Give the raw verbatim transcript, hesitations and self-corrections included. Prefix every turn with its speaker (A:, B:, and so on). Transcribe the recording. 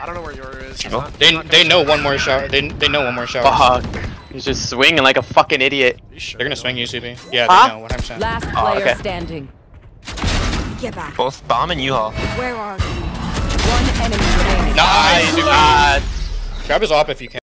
A: I don't know where yours is. He's
B: Oh.
A: not- he's
C: They
A: not
C: they
A: gonna
C: know
A: shoot.
C: one more shower. They they know one more shower.
B: Fuck. He's just swinging like a fucking idiot.
A: You sure
C: They're gonna
A: they
C: swing
A: don't?
C: you, C B. Yeah,
B: Huh?
C: they know. one hundred percent.
D: Last
B: Oh,
D: player
B: okay.
D: standing.
E: Get back.
F: Both bomb and U-Haul.
E: Where are you?
D: One enemy remaining.
C: Nice.
B: God.
C: Grab his op if you can.